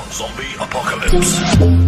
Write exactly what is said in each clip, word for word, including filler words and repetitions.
Zombie Apocalypse.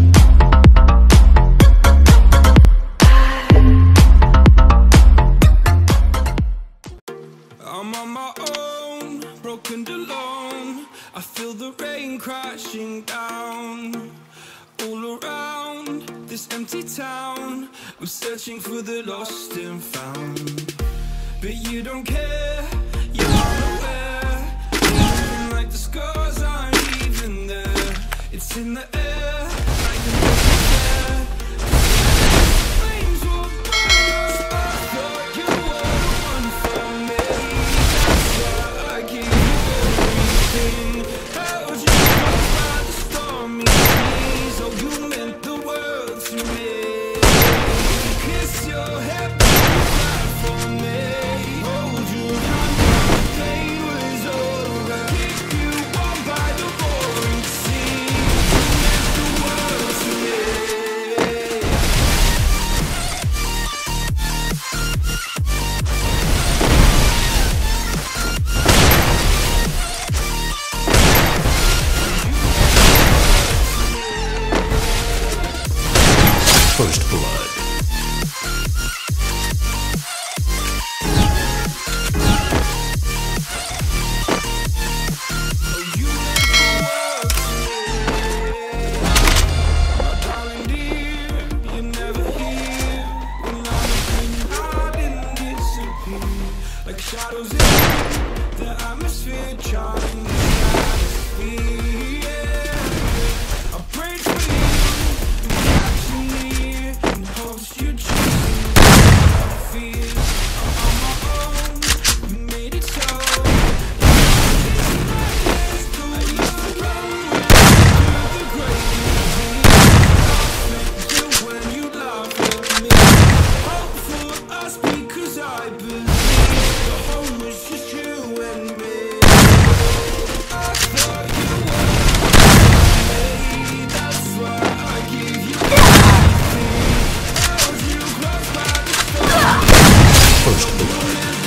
I'm on my own, broken and alone. I feel the rain crashing down all around this empty town. I'm searching for the lost and found, but you don't care, you're unaware. Moving like the scars aren't even there. It's in the air, like the there. Flames will burn us. I thought you were the one for me. That's why I gave you everything. Held you up by the stormy seas. Oh, you meant the world to me. Kiss your head back for me. Hold you down when the pain was over. Keep you warm by the roaring sea. You meant the world to me. First Blood. Like shadows in the atmosphere, charting the stratosphere. Yeah. I prayed for you, you capture me, in hopes you choose my fears. I'm on my own, you made it so. I used to run through the great you when you laughed at me. Hope for us because I believe. Home was just you and me. I thought you were me. That's why I gave you everything. Held you close by the storm. First Blood.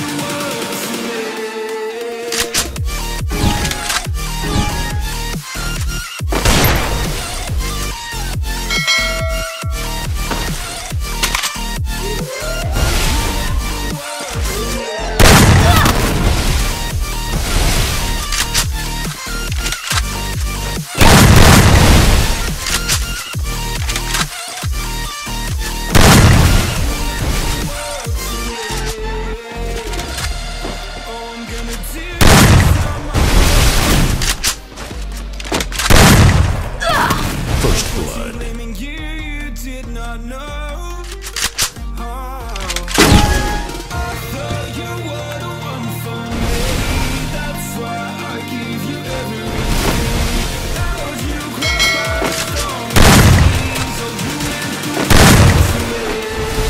First Blood. Blaming you, you did not know. Oh. I thought you were the one for me. That's why I gave you everything. Held you close by the stormy seas. Oh, you meant the world to me.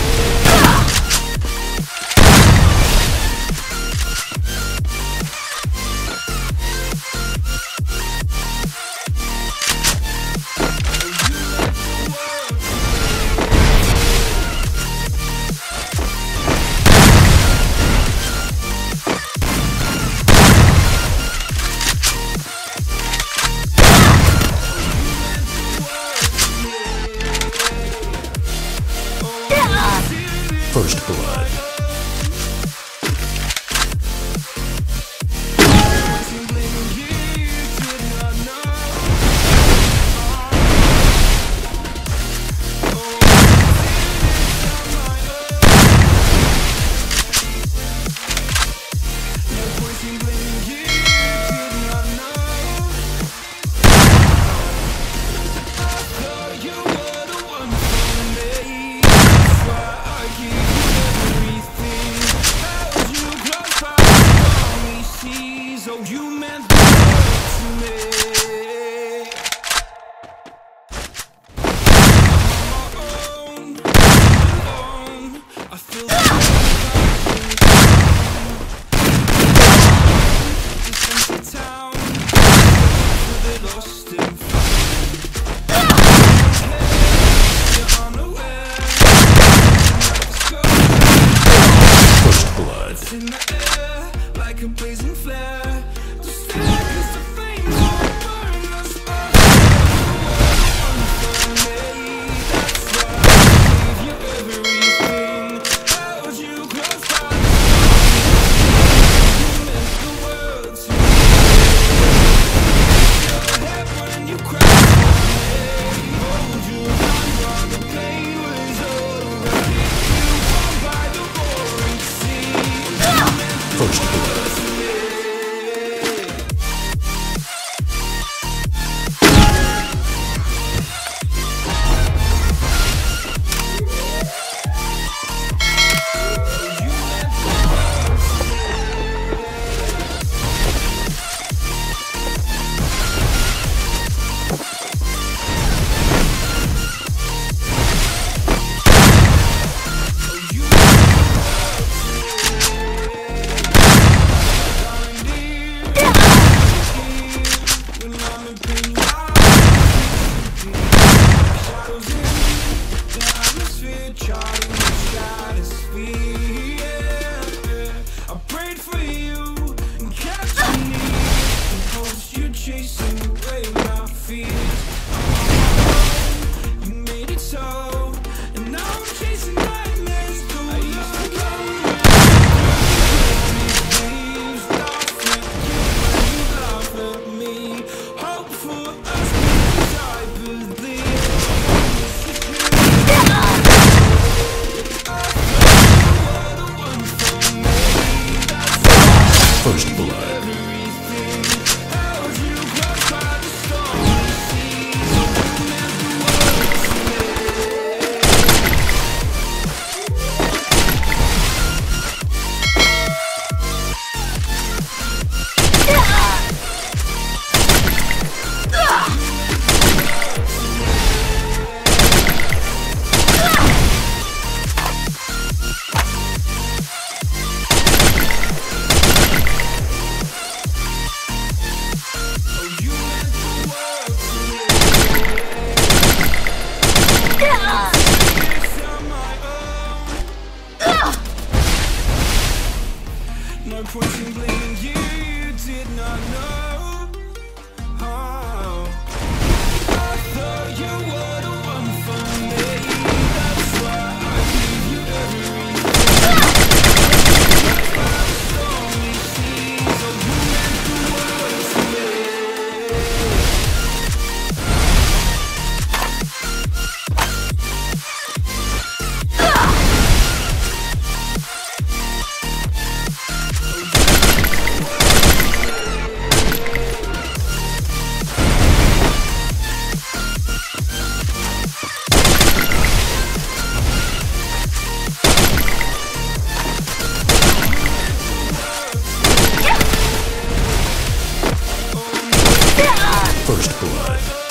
First Blood. You were the one for me. That's why I keep you. frozen. The atmosphere charting the stratosphere. Yeah. I prayed for you and kept your needs. And hopes you're chasing away my fears. You made it so, and now I'm chasing nightmares too. I used to go leaves, laugh at you, you laugh at me. Hope for us, because I believe. First blood. No point in blaming you, you did not know how. I thought you were the one for me. That's why I gave you everything. I only see, so you meant the world to me. First blood.